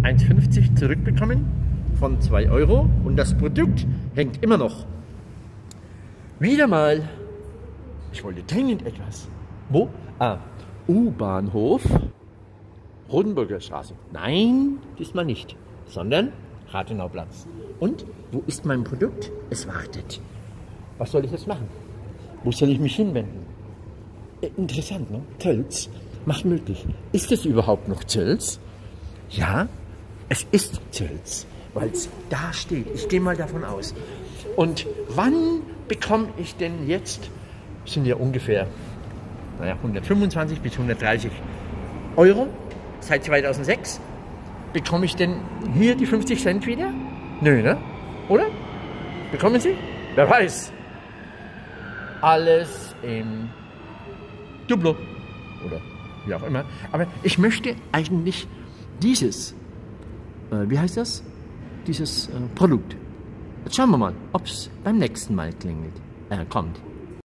1,50 zurückbekommen von 2 Euro und das Produkt hängt immer noch. Wieder mal, ich wollte dringend etwas. Wo? U-Bahnhof, Rodenburger Straße. Nein, diesmal nicht, sondern Rathenauplatz. Und wo ist mein Produkt? Es wartet. Was soll ich jetzt machen? Wo soll ich mich hinwenden? Interessant, ne? Tölz macht möglich. Ist es überhaupt noch Tölz? Ja, es ist Tölz, weil es da steht. Ich gehe mal davon aus. Und wann bekomme ich denn jetzt, sind ja ungefähr 125 bis 130 Euro seit 2006, bekomme ich denn hier die 50 Cent wieder? Nö, ne? Oder? Bekommen Sie? Wer weiß. Alles im Duplo. Oder wie auch immer. Aber ich möchte eigentlich dieses, wie heißt das? Dieses Produkt. Jetzt schauen wir mal, ob es beim nächsten Mal kommt.